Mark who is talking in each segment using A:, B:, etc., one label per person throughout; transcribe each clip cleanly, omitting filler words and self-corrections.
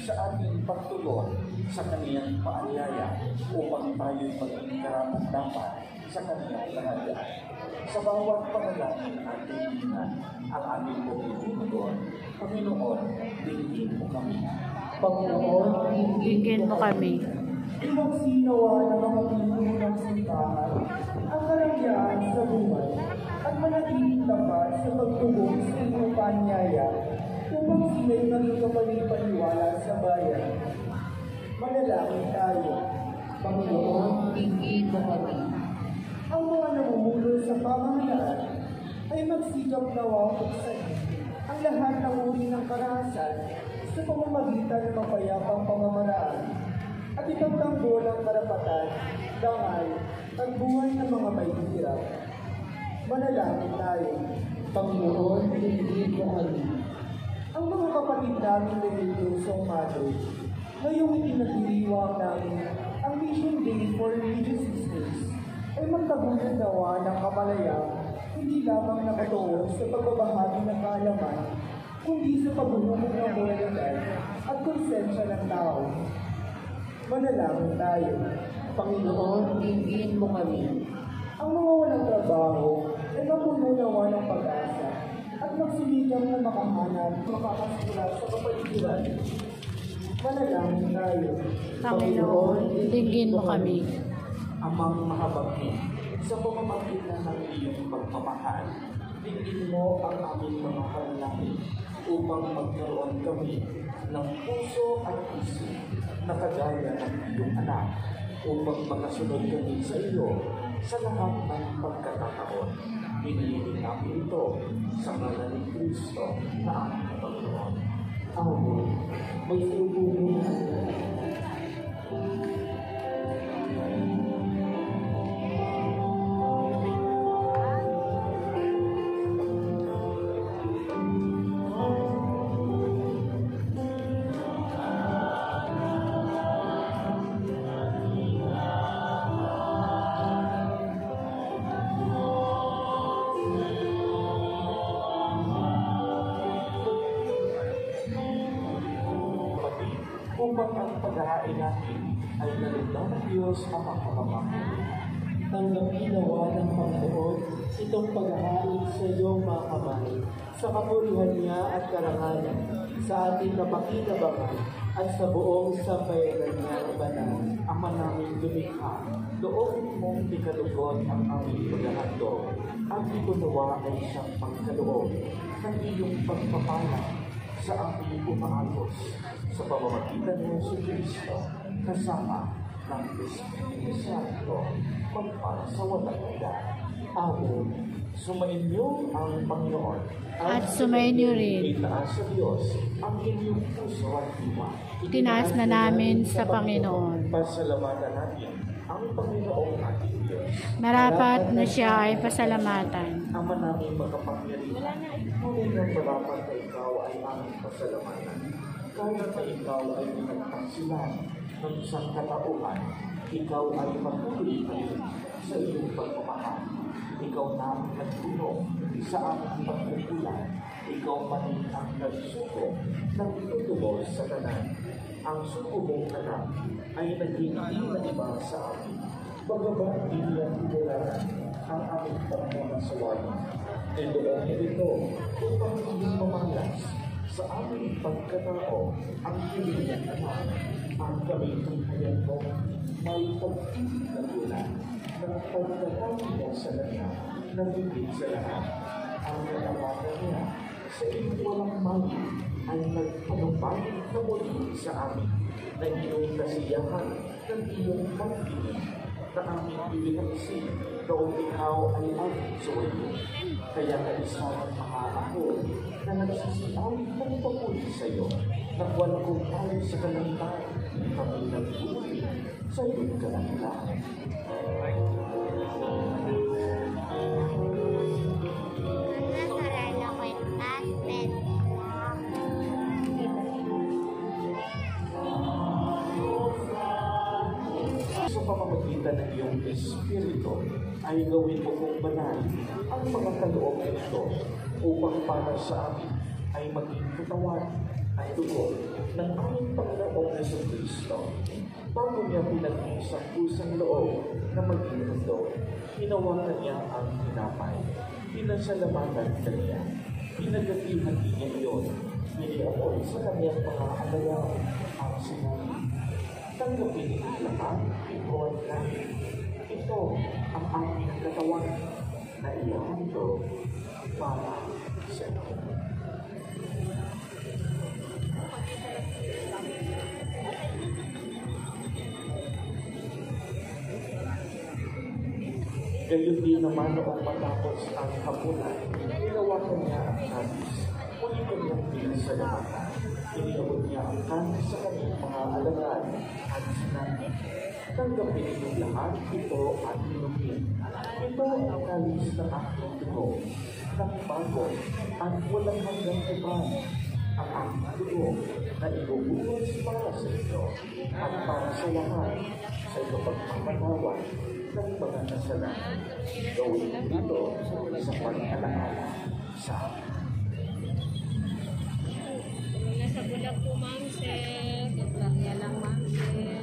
A: sa ating pagtugon sa kaniyang paanyaya upang tayo'y maging karapat-dapat sa kaniyang kaharian. Sa bawat panalangin at kaibigan ang aming pagtutugon, Panginoon, dinggin mo kami.
B: Panginoon, dinggin mo kami.
C: Imagsinawa ng mga pinuno ng simbahan ang karangyaan sa buhay at manatiling tapat sa pagtugon sa iyong paanyaya upang sila'y maging kapanipaniwala sa bayan. Manalangin tayo.
B: Panginoon, dinggin mo kami.
C: Ang mga namumulo sa pamahalaan ay magsikap nawa buksan ang lahat ng uri ng karahasan sa pamamagitan ng mapayapang pamamaraan at ipagtanggol ang karapatan, dangal, at buhay ng mga may hirap. Manalangin tayo.
B: Panginoon, dinggin mo kami.
C: Ang mga kapatid namin religiosong madre, ngayong itinagdiriwang namin ang Mission Day for Religious Sisters, ay magtagunan nawa ng kamalaya hindi lamang nakatuon sa pagbabahagi ng kaalaman, kundi sa pagbubunog ng moralidad at konsensya ng tao. Manalangin tayo.
B: Panginoon, dinggin mo kami.
C: Ang mga walang trabaho ay mapuno nawa ng pag-asa at magsilikap na makahanap makakasimula sa kapaligiran. Manalangin tayo.
B: Panginoon, dinggin mo kami.
A: Amang mahabagin, sa pamamagitan ng iyong pagmamahal, dinggin mo ang aming mga panalangin upang magkaroon kami ng puso at isip na kagaya ng iyong anak upang makasunod kami sa iyo sa lahat ng pagkakataon. Hinihiling namin ito sa ngalan ni Kristo na aming Panginoon.
B: Amen. May sinubuhin na
A: upang ang paghahain natin ay nalugdan ng Diyos ang pagkakamakin.
C: Tanggapin nawa ng Panginoon itong paghahain sa iyong mga kamay, sa kapurihan niya at karangalan, sa ating napakinabangan at sa buong sambayanan niya na banal.
A: Ama namin lumikha, doon mong ikalugon ang aming paghahandog, at ito nawa ay siyang pagkaloob ng iyong pagpapala sa aming umaagos sa pamamagitan ng si Kristo kasama ng Espiritu Santo magpara sa walang hanggan. Amen. Sumayin niyo ang Panginoon
B: at sumayin niyo rin.
A: Itaas sa Diyos ang inyong puso at diwa.
B: Tinaas na namin sa Panginoon.
A: Pasalamatan natin ang Panginoong ating Diyos.
B: Marapat na siya ay pasalamatan.
A: Ama namin makapangyarihan, ngunit ang marapat na ikaw ay aming pasalamatan. Kahit na ikaw ay pinagtaksilan ng isang katauhan, ikaw ay patuloy pa rin sa iyong pagmamahal. Ikaw na ang nagtulong sa aming pagkukulang. Ikaw pa rin ang nagsuko ng tutubos sa tanan. Ang suko mong anak ay naging iba sa amin. Pagbabat din niya titularan ang aming pagmamasawain. E doon ito upang maging mamalas sa aming pagkatao ang piling ng anak. Ang kami tunghayan mo may pag-ibig na tulad ng pagkatawin mo sa lahat na higit sa lahat. Ang katapatan niya sa iyong walang mali ay nagpanumpangin na muli sa amin na iyong kasiyahan ng iyong pag-ibig na aming ibinagsin noong ikaw ay aming suwayo. Kaya kaisahan mga ako na nagsisiawit ng papuli sa iyo. Nagwala kong tayo sa kalantayan, kami nagbuti sa iyong kalantayan. Sa pamamagitan ng iyong Espiritu ay gawin mo kong banal ang mga kaloob nito upang para sa amin ay maging katawan at dugo ng aming Panginoong Jesucristo. Bago niya pinag-iisang pusang loob na maging mundo, hinawakan niya ang tinapay. Pinasalamatan kaniya. Pinagatihan niya iyon. Niliamoy sa kanyang mga alayaw ang sinabi. Tanggapin niyo lahat, ikaw at ito ang aking katawan na iyahandog para sa inyo. Gayon din naman noong matapos ang hapunan, hinawakan niya ang kanis. Muli kanyang pinasalamatan. Iniabot niya ang kanis sa kanyang mga alagad at sinabi, tanggapin ninyong lahat ito at inumin. Ito ang kalis ng aking dugo, ng bago at walang hanggang iban. Ang aking dugo na ibubuhos para sa inyo at para sa lahat sa ipagpapatawa ng mga kasalanan. Gawin dito sa pag-alaala sa amin.
D: Nasa bulag po, ma'am, sir. Yan lang, ma'am, sir.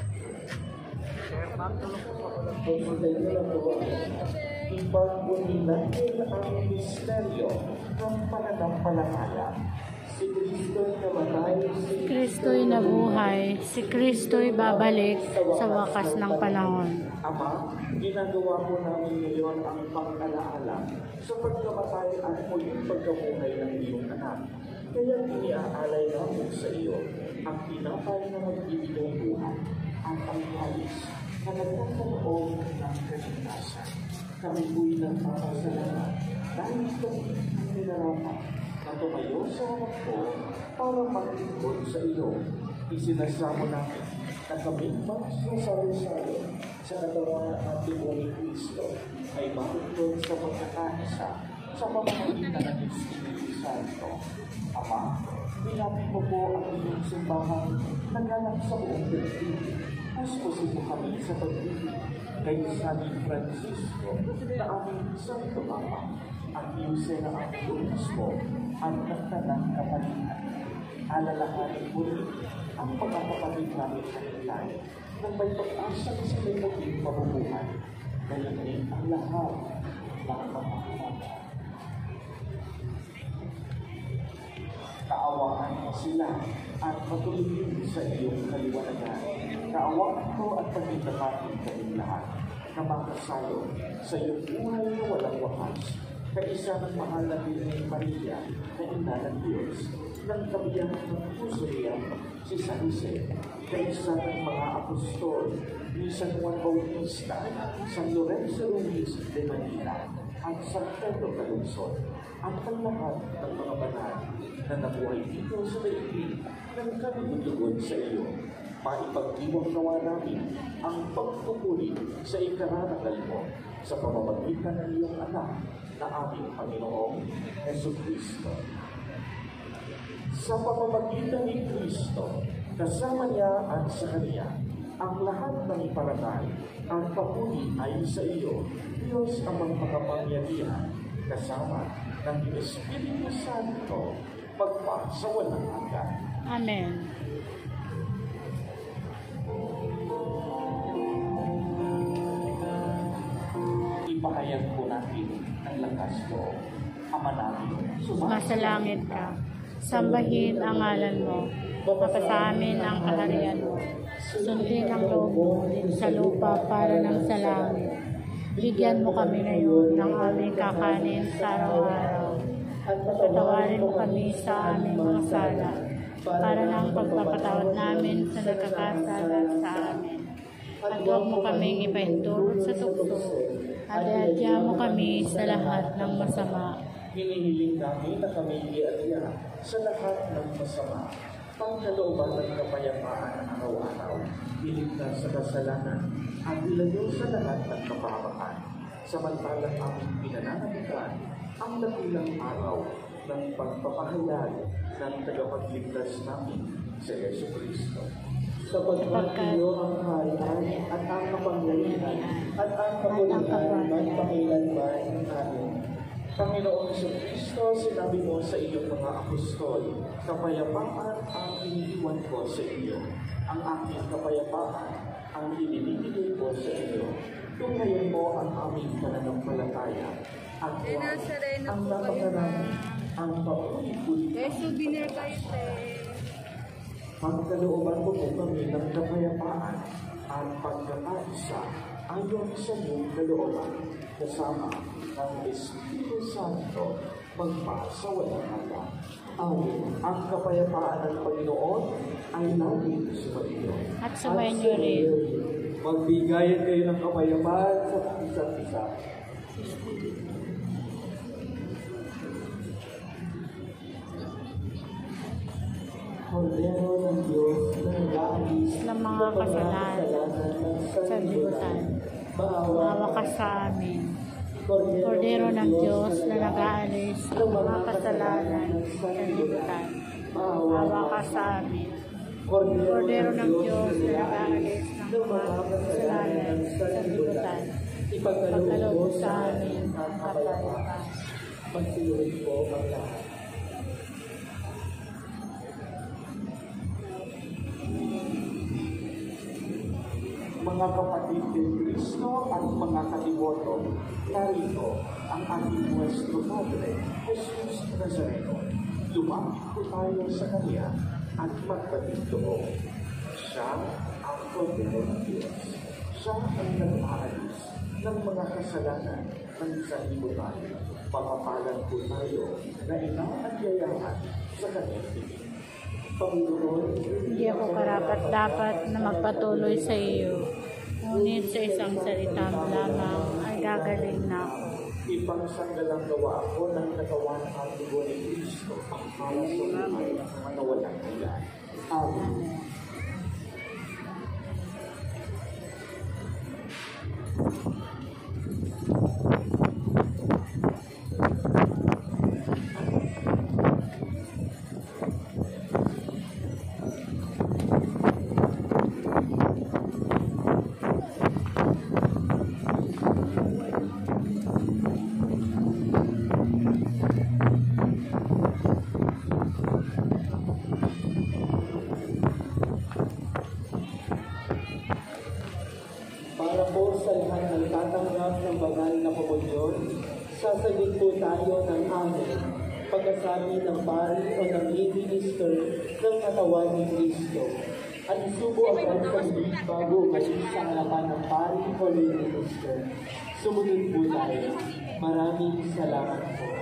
A: Ipagpunilan ang misteryo ng pananampalataya. Si Kristo'y namatay, si
B: Kristo'y nabuhay, si Kristo'y babalik sa wakas ng panahon.
A: Ama, ginagawa po namin ngayon ang pag-alaala sa pagkamatay at muling pagkabuhay ng iyong anak. Kaya iniaalay namin sa iyo ang tinapay na nagbibigay buhay at ang halis na nagkakaroon ng kaligtasan. Kami po'y nagpapasalamat dahil kami pinarapat na tumayo sa harap ko para maglingkod sa iyo. Isinasamo namin na kami magsasalo-salo sa katawan ng ating Buong Kristo ay maglingkod sa pagkakaisa sa pamamagitan ng Espiritu Santo. Ama, pinapit mo po ang inyong simbahan na ganap sa buong daigdig. Puspusin mo kami sa pag-ibig kay San Francisco na aming Santo Papa at iyusin na ang lunas mo at nagtanang kapalitan. Alalahanin mo rin ang pagkakapatid namin sa hilay nang may pag-asang sa may maging mabubuhay. Ganyan din ang lahat ng mga hinata. Kaawaan mo sila at patuloyin sa iyong kaliwanagan. Kaawaan mo at pagkakatin kaming lahat na makasalo sa iyong buhay na walang wakas. Kaisa ng mahal na Birhen Maria na ina ng Diyos, ng kabiyak ng puso niya, si San Jose, kaisa ng mga apostol, ni San Juan Bautista, San Lorenzo Luis de Manila, at San Pedro Calungsod, at ang lahat ng mga banal na nabuhay dito sa daigdig ng kami sa iyo. Maipagdiwang nawa namin ang pagpupuli sa ikarangal mo sa pamamagitan ng iyong anak na aming Panginoong Jesucristo. Sa pamamagitan ni Kristo, kasama niya at sa Kanya, ang lahat ng parangal at papuri ay sa iyo, Diyos amang makapangyarihan, kasama ng Espiritu Santo, magpa sa walang hanggan.
B: Amen.
A: Ipahayag po natin ang lakas mo. Ama namin,
B: Sumasalangit ka. Sambahin ang ngalan mo. Mapasa amin ang kaharian mo. Sundin ang loob mo sa lupa para ng sa langit. Bigyan mo kami ngayon ng aming kakanin sa araw-araw. At patawarin mo kami sa aming mga sala para ng pagpapatawad namin sa nagkakasala sa amin. At huwag mo kaming ipahintulot sa tukso. At iadya mo kami sa lahat ng masama.
A: hinihiling namin na kami iadya sa lahat ng masama. Pangkalooban ng kapayapaan araw-araw, iligtas sa kasalanan, at ilayo sa lahat ng kapahamakan. Samantalang aming pinananabikan ang dakilang araw ng pagpapahayag ng tagapagligtas namin sa Yesu Cristo.
C: Sapagkat iyo ang kaharian at ang kapangyarihan at ang kabuluhan magpakailanman. Amen.
A: Panginoong Kristo, sinabi mo sa iyong mga apostol, kapayapaan ang iniiwan ko sa iyo. Ang aking kapayapaan ang ibinibigay ko sa iyo. Tunghayan mo ang aming pananampalataya at huwag ang napakanan ang paulit-ulit.
D: souvenir kayo, te.
A: Pagkalooban mo po kami ng kapayapaan at pagkakaisa ayon sa iyong kalooban kasama ng Espiritu Santo magpasa walang hanggan. Amen. Ang kapayapaan ng Panginoon ay laging sumaiyo.
B: At sumainyo rin.
A: Magbigayan kayo ng kapayapaan sa isa't isa. Kordero ng Diyos na nag-aalis
B: ng mga kasalanan sa libutan. Maawa ka sa amin. Kordero ng Diyos na nag-aalis ng mga kasalanan sa libutan. Maawa ka sa amin. Kordero ng Diyos na nag-aalis ng mga kasalanan sa libutan. Ipagkaloob sa amin ang kapayapaan.
A: Magsiluhin po ang lahat. Mga kapatid ng Kristo at mga katiboto, narito ang ating Nuestro Padre, Jesus Nazareno. Lumapit po tayo sa Kanya at magpatintoo. Siya ang Kordero ng Diyos. Siya ang nag-aalis ng mga kasalanan ng sanlibutan. Pakapalan po tayo na inaanyayahan sa Kanyang tingin. Panginoon,
B: Hindi ako karapat-dapat na magpatuloy sa iyo. Ngunit sa isang salita mo lamang ay gagaling na ako.
A: ipangsanggalang gawa ako ng katawan at dugo ni Kristo ang para sa buhay na walang hanggan. Amen.
C: Para po sa lahat ng tatanggap ng banal na komunyon, sasagot po tayo ng amen pagkasabi ng pari o ng lead minister ng katawan ni Kristo. At isubo agad sa bibig bago umalis sa harapan ng pari o lead minister. Sumunod po tayo. Maraming salamat po.